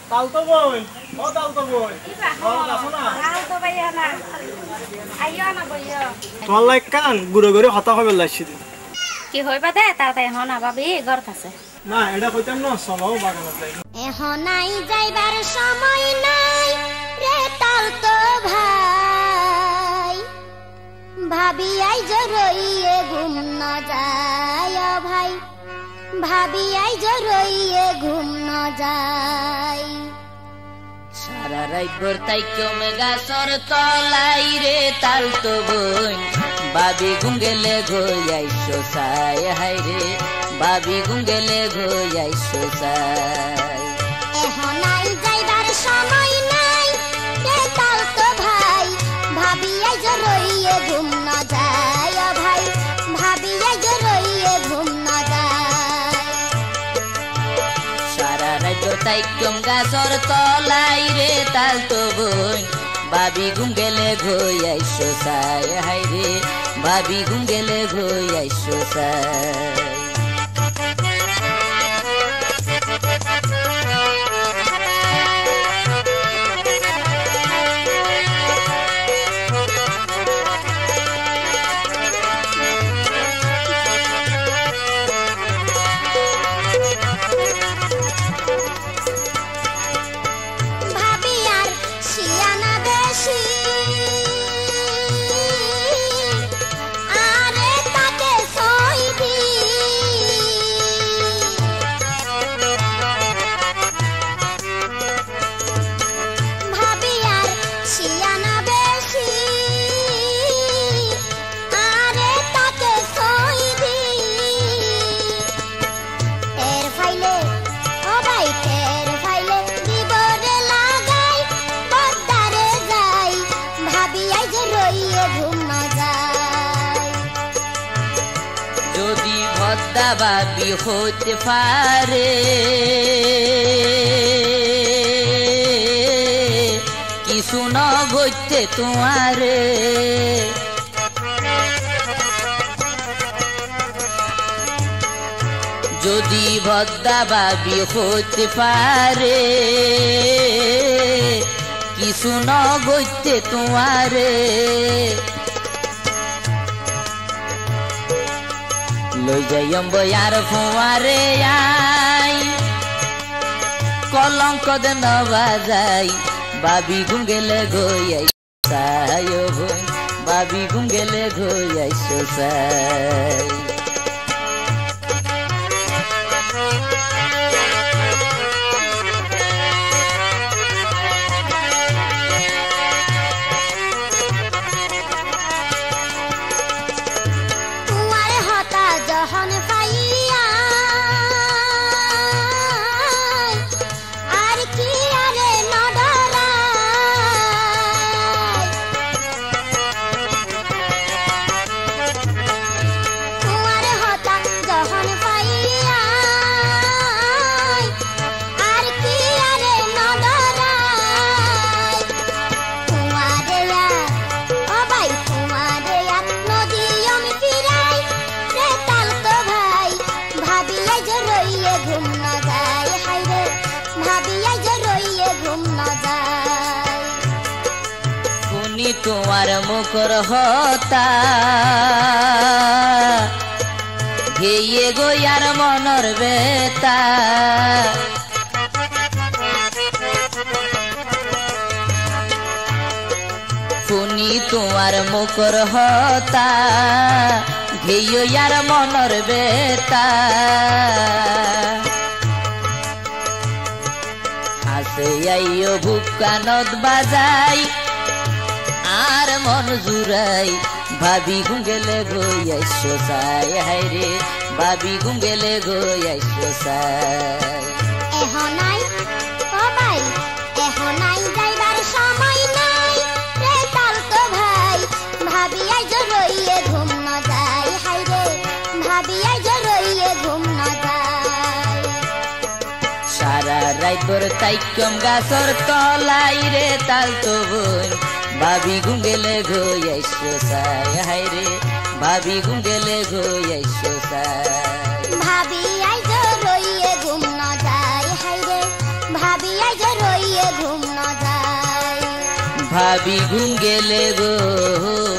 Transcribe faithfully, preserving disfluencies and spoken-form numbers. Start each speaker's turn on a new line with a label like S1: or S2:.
S1: তাল তো বই ও তাল তো বই ও আসো না
S2: তাল তো বাইয়া না আইও না বইও
S1: তোমার লাইক কান গুড়ো গুড়ো হতা হবে লাগছি
S2: কি হইবা দে তাড়াতাড়ি হন না ভাবি ঘর কাছে
S1: না এটা কইতাম না চলো বাগানত যাই
S2: এখন নাই যাইবার সময় নাই রে তাল তো ভাই ভাবি আই জরইয়ে ঘুম না যায় ভাই ভাবি আই জরইয়ে ঘুম না যায়
S3: সারা রাত ভর তাইকো মেগা সর তলাই রে তাল তো বই বাবি গুঙ্গেলে ঘইয়াইছো সাই হাই রে বাবি গুঙ্গেলে ঘইয়াইছো সাই
S2: এখন নাই যাইবার সময় নাই রে তাল তো ভাই ভাবি আই জরইয়ে ঘুম না যায় ভাই ভাবি আই জরইয়ে ঘুম না যায়
S3: সারা রাত ভর তাইকো মেগা সর তলাই রে তাল তো বই বাবি গুঙ্গেলে ঘইয়াইছো সাই হাই রে বাবি গুঙ্গেলে ঘইয়াইছো সাই বাবি হতে পারে কিছু ন গইতে তোমারে যদি ভদ্দা বাবি হতে পারে কিছু ন গইতে তোমারে লই যাইম বয়ার ফুয়ারে আই কলঙ্ক দেন বাজাই বাবি গুঙ্গেলে গইয়াই সাই বই বাবি গুঙ্গেলে গইয়াইছো সাই তোমার মুখর হতা ঘেয়ে গইয়ার মনর বেতা শুনি তোমার মুখর হতা ঘেয়ে ইয়ার মনর বেতা হাসে আইও ভুকানত বাজাই আর মন জুড়াই ভাবি গুঙ্গেলে গইয়াইছো সাই হাই রে ভাবি গুঙ্গেলে গইয়াইছো সাই
S2: এখন নাই ও ভাই এখন নাই যাইবার সময় নাই রে তাল তো ভাই ভাবি আই জরইয়ে ঘুম না যায় হাই রে ভাবি আই জরইয়ে ঘুম না যায়
S3: সারা রাত ভর তাইকম গাছর তলাই রে তাল তো বই ভাবি গুঙ্গেলে গইয়াইছো সাই হাই রে ভাবি গুঙ্গেলে গইয়াইছো সাই
S2: ভাবি আই জরইয়ে ঘুম না যায় হাই রে ভাবি আই
S3: ভাবি ঘুম গেলে গো